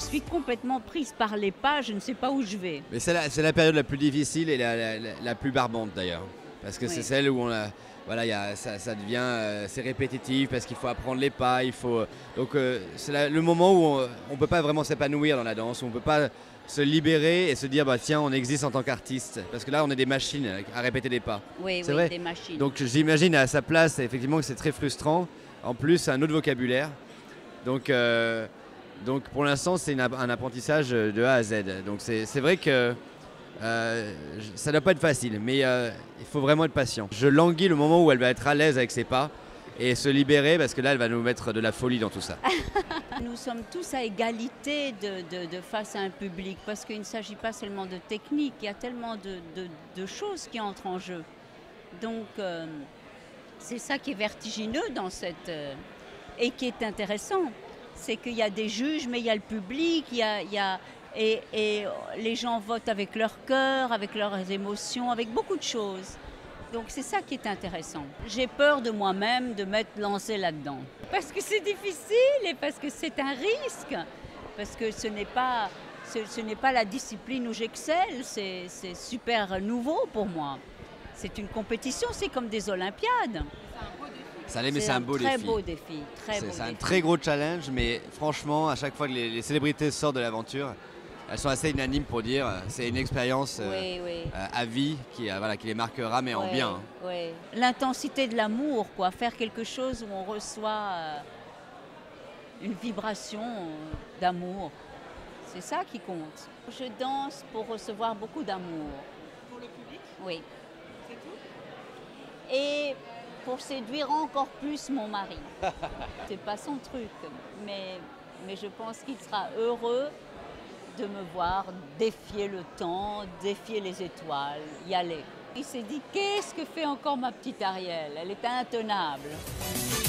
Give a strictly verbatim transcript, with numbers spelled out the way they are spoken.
suis complètement prise par les pas, je ne sais pas où je vais. Mais c'est la, c'est la période la plus difficile et la, la, la- la plus barbante d'ailleurs. Parce que Oui. c'est celle où on a, voilà, il y a, ça, ça devient, euh, c'est répétitif parce qu'il faut apprendre les pas, il faut, donc euh, c'est la- le moment où on ne peut pas vraiment s'épanouir dans la danse, où on ne peut pas se libérer et se dire bah tiens on existe en tant qu'artiste. Parce que là on est des machines à répéter des pas. Oui, C'est oui, vrai. des machines. Donc j'imagine à sa place effectivement que c'est très frustrant. En plus c'est un autre vocabulaire. Donc, euh, donc pour l'instant c'est une app- un apprentissage de A à Z. Donc c'est c'est vrai que euh, je- ça ne doit pas être facile, mais euh, il faut vraiment être patient. Je languis le moment où elle va être à l'aise avec ses pas et se libérer parce que là elle va nous mettre de la folie dans tout ça. Nous sommes tous à égalité de, de- de face à un public parce qu'il ne s'agit pas seulement de technique, il y a tellement de, de- de choses qui entrent en jeu. Donc euh, c'est ça qui est vertigineux dans cette... euh, et qui est intéressant. C'est qu'il y a des juges, mais il y a le public, il y a, il y a- et, et les gens votent avec leur cœur, avec leurs émotions, avec beaucoup de choses. Donc c'est ça qui est intéressant. J'ai peur de moi-même de m'être lancée là-dedans. Parce que c'est difficile et parce que c'est un risque. Parce que ce n'est pas, ce, ce n'est pas la discipline où j'excelle, c'est c'est super nouveau pour moi. C'est une compétition, c'est comme des Olympiades. Ça l'est, mais c'est un beau très défi. beau défi. Très C'est beau c'est un défi. très gros challenge, mais franchement, à chaque fois que les, les célébrités sortent de l'aventure, elles sont assez unanimes pour dire euh, c'est une expérience euh, Oui, oui. euh, à vie qui, euh, voilà, qui les marquera, mais en Ouais, bien. hein. ouais. L'intensité de l'amour, quoi. Faire quelque chose où on reçoit euh, une vibration euh, d'amour. C'est ça qui compte. Je danse pour recevoir beaucoup d'amour. Pour le public, Oui. c'est tout? Et pour séduire encore plus mon mari. C'est pas son truc, mais, mais je pense qu'il sera heureux de me voir défier le temps, défier les étoiles, y aller. Il s'est dit, qu'est-ce que fait encore ma petite Ariel? Elle est intenable.